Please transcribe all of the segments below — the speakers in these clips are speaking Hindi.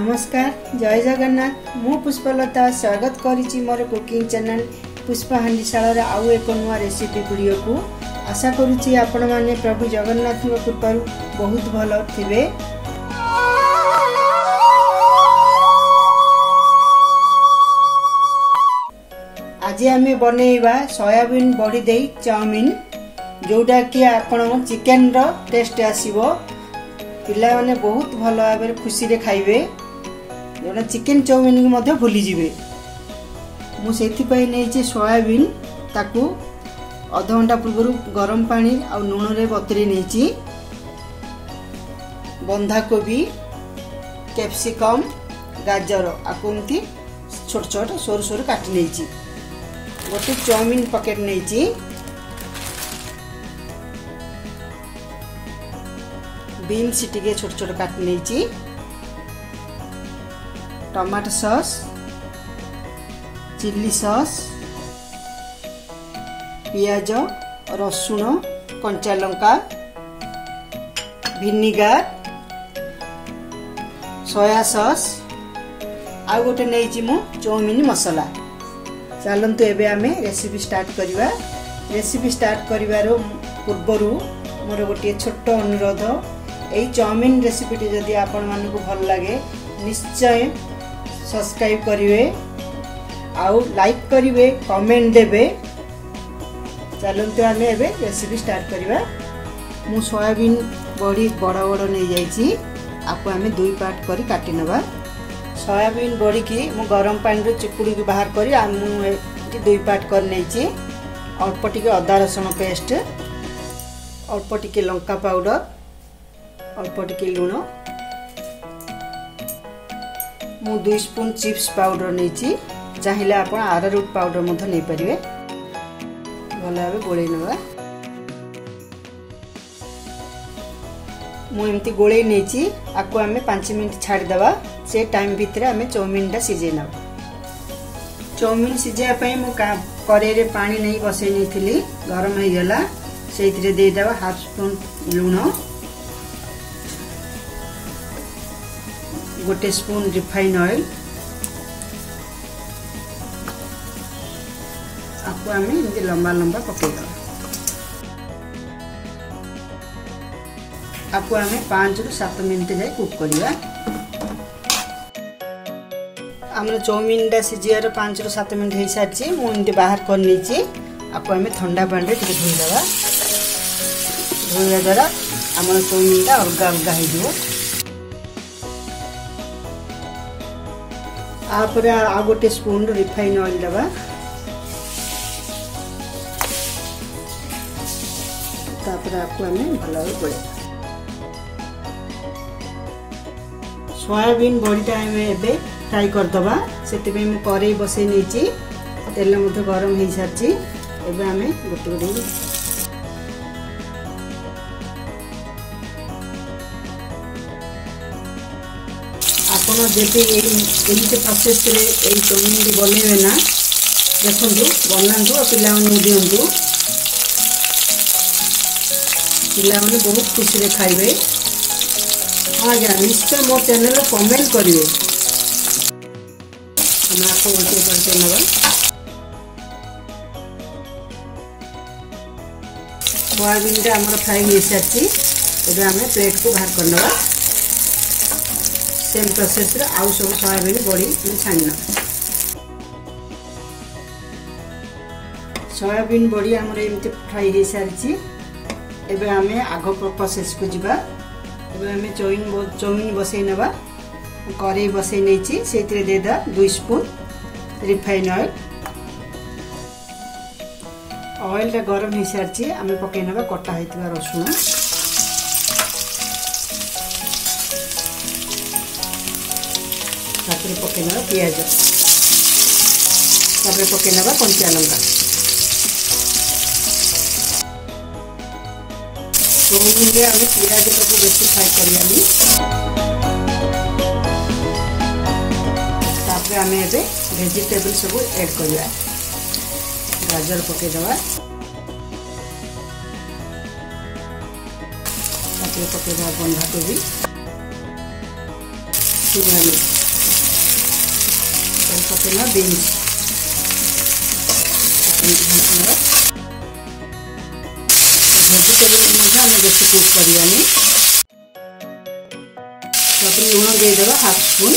नमस्कार जय जगन्नाथ मु पुष्पलता स्वागत करिछि मोर कुकिंग चैनल पुष्पा हांडीशाला आउ एक नुआ रेसिपी वीडियो को आशा करुछि आपण माने प्रभु जगन्नाथ कृपारु बहुत भल थिबे। आज आमे बनेइबा सोयाबीन बड़ी देई चाउमीन जोटा कि आपण चिकन रो टेस्ट आसीबो। पिला माने बहुत भल भाव खुशी रे खाइबे जोटा चिकन चाउमीन को मध्य भूली जिवे। मु सेति पई नेछि सोयाबीन ताकू आधा घंटा पूर्व गरम पानी आ नून रे बतरी नेछि। बंधा कोबी कैप्सिकम गाजर आकुंती छोट छोट सोर सोर काटी नेछि। गोटे चाउमीन पैकेट नेछि। बीन्स टिके छोट छोट काट नेछि। टमाटो सॉस चिल्ली सॉस पियाज रसुण कंचा लंका विनेगर सोया सॉस आ गोटे नेछि मु चाउमीन मसाला। चलंतु एबे आमे रेसिपी स्टार्ट करिवा। रेसिपी स्टार्ट करिवारो पूर्वरु मोर गोटे छोट अनुरोध एई चाउमीन रेसिपी जदि आपण मानकु भल लागे निश्चय सब्सक्राइब करिवे आउ लाइक करिवे कमेंट देबे। चलंतु आमे एबे रेसिपी स्टार्ट करिवा। मु सोयाबीन बड़ी बड़ा बड़ा नै जाईची आपको आमे दुई पार्ट करी काटी नबा। सोयाबीन बड़ी की मु गरम पानी रो चिपुड़ी के बाहर करी आ मु एटी दुई पार्ट कर नैची। अल्प टिके अदा रसुण पेस्ट अल्प टिके लंका पाउडर अल्प टिके लूण मु 2 स्पून चिप्स पाउडर नेछि। चाहिए आपण आरारूट पाउडर मध्य नै परिवे। भल भाव गोळै नबा। मु एमती गोळै नेछि। आको आमे 5 मिनिट छाडी दबा। से टाइम भितरे आमे चाउमीन टा सिझे नबा। चाउमीन सिझे पई मु कड़ाई रे पानी नै बसै नैथिली गरम हे गेला। सेइथिरे दे दबा हाफ स्पून लूण गोटे स्पून रिफाइन ऑयल आपको आमे इनके लंबा लंबा पके दबा। आपको आमे 5 रु 7 मिनिट जाय कुक करिया। हमर चाउमीन दा सिजियार 5 रु 7 मिनिट हे साची मु इनके बाहर कर नेची। आपको आमे ठंडा पानी रे टिके धोई दबा। धोइया द्वारा हमर चाउमीन दा अलगा अलगा हे दियो। आपरे आ गोटे स्पून रिफाइन ऑयल दबा। तापर आपको हमें भल भाव गोळे सोयाबीन बड़ी टाइम एबे फ्राई कर दबा। सेते पे हम करेई बसै नेची। तेल मधे गरम हे साची। एबे हमें गोटे गोटे आपण जेते एही प्रोसेस रे एही चाउमीन बनेबे ना देखंतु बनांतु पिला मन दियंतु। पिला मन बहुत खुशी रे खाइबे। हां जा निश्चय मो चैनल कमेंट करिवे। हम आपको उल्टे करके नबा। सोयाबीन रे हमर फ्राई हे साची। एबे हमें प्लेट को बाहर कर नबा। सेम प्रोसेस रे आउ सब सोयाबीन बड़ी छाणना। सोयाबीन बड़ी हमर एमते फ्राई हे सारची। एबे हमें आगो प्रोसेस को जिबा। एबे हमें चाउमीन बसै नबा। करेई बसै नेची। सेतिरे दे दा 2 स्पून रिफाइन ऑयल। ऑयल रे गरम हे सारची। हमें पकै नबा कटा हेतिबा रसुण तापर पकेनबा पियाज तापर पकेनबा कंचा लंका। चाउमीन रे हमें पियाज को बेसी फ्राई करियानी। तापर हमें एबे वेजिटेबल सब ऐड करिया। गाजर पके दबा। तापर पके दबा बंधा कोबी शिमला मिर्च पकेना बीन्स भेजिटेबल आम बेसी कुक करानी लुण देदेवा हाफ स्पून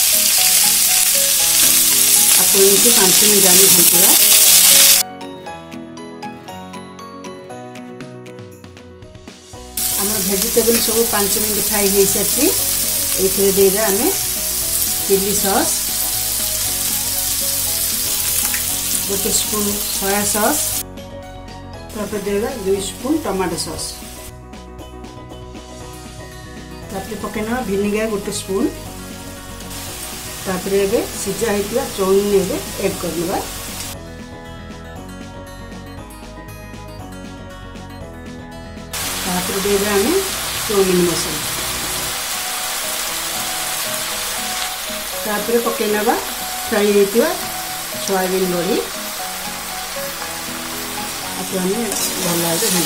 आपको 5 मिनट आम घंटा आम भेजिटेबल सब 5 मिनट फ्राई हो सारी ये देदेवा आम चिली सॉस गोटे स्पून सोया सॉस देगा 2 स्पून टमाटो सॉस पकेना विनेगर गोटे स्पून सिझा होता चाउमिन एड करवा देगा आम चाउमिन मसला पकेना फ्राई होता सोयाबीन बड़ी आपको आम भल भाई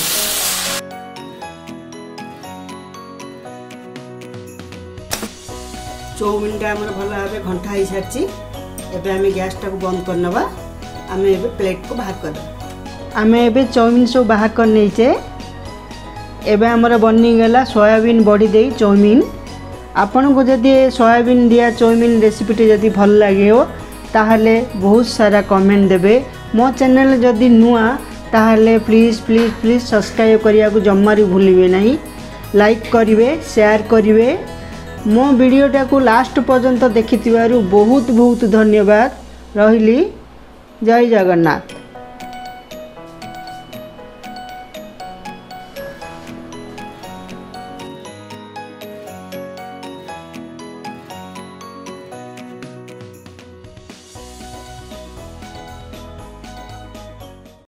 चाउमिनटा आम भल भाव घंटा हो सारी एवं आम गैस टाक बंद करनवा आम प्लेट को बाहर कर आम ए चाउमिन सब बाहर कर नहींचे एवं आमर बनीगला सोयाबीन बड़ी दे चाउमिन आपण को जदि सोयाबीन दिया चाउमिन रेसिपीटी जदि भल लगे हो ताहले बहुत सारा कमेंट देबे मो चैनल जदि नुआ ताहले प्लीज़ प्लीज़ प्लीज़ सब्सक्राइब करिया को जम्मारी भूलिबे नहीं लाइक करिवे शेयर करिवे मो वीडियोटा को लास्ट पर्यंत देखिथिबारु बहुत बहुत धन्यवाद रहिली जय जगन्नाथ।